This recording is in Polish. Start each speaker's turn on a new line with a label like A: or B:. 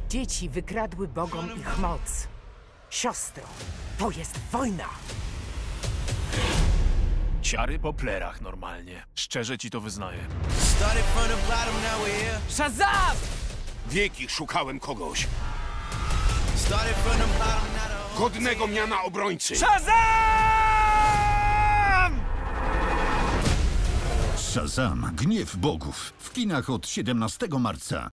A: Dzieci wykradły bogom ich moc. Siostro, to jest wojna!
B: Ciary po plerach normalnie. Szczerze ci to wyznaję.
C: Started from the bottom, now we're here.
A: Shazam!
D: Wieki szukałem kogoś.
C: Started from the bottom, now the whole
D: Godnego miana obrońcy.
E: Shazam! Gniew bogów. W kinach od 17 marca.